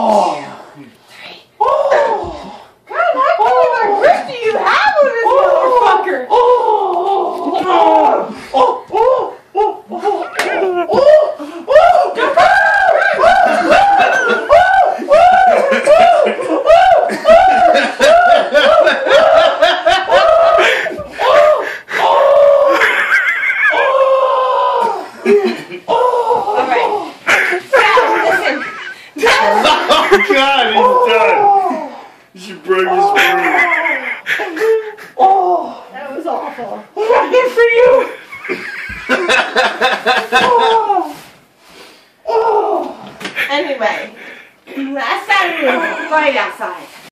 God, how many grip do you have on this motherfucker? God, he's done. She broke his spoon. That was awful. Good for you. Anyway, last Saturday was right outside.